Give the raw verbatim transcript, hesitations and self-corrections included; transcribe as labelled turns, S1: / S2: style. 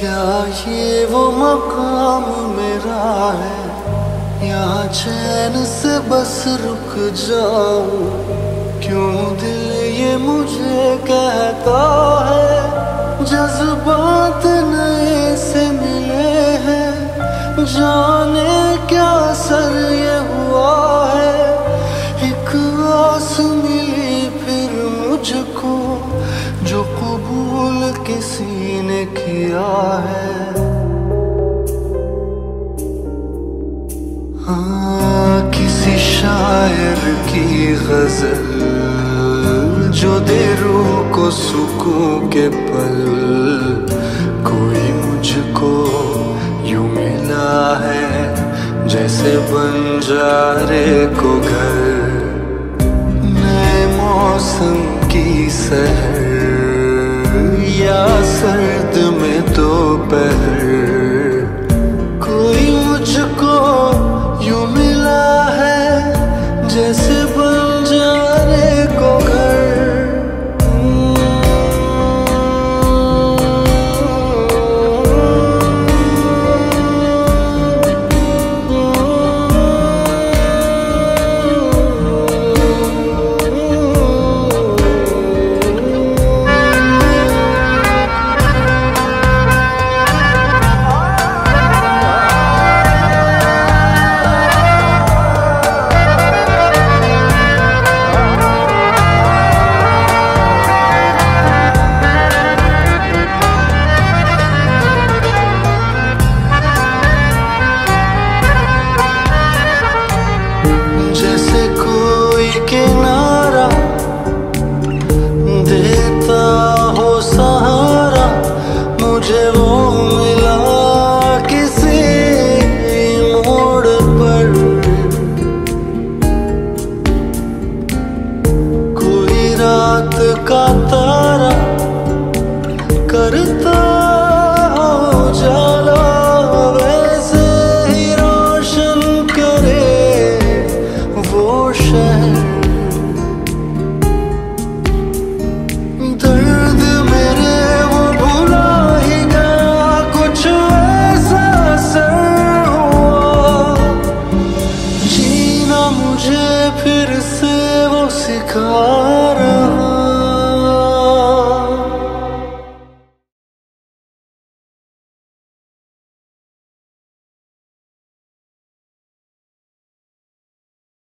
S1: क्या ये वो मकाम मेरा है, यहाँ चैन से बस रुक जाऊं? क्यों दिल ये मुझे कहता है, जज्बात नए से मिले हैं, जाने क्या असर ये हुआ है। एक आस मिली फिर मुझको, जो कबूल किसी ने किया है। हाँ, किसी शायर की गजल जो दे रूह को सुकून के पल, कोई मुझको यूं मिला है जैसे बंजारे को घर। नए मौसम की सहर या सर्द में दोपहर, कोई मुझको यूं मिला है जैसे बंजारे को घर। किनारा देता हो सहारा, मुझे वो मिला किसी मोड़ पर। कोई रात का तारा करता हो जाला, वैसे ही रोशन करे वो शहर। दर्द मेरे वो भुला ही गया, कुछ ऐसा असर हुआ। जीना मुझे फिर से वो सिखा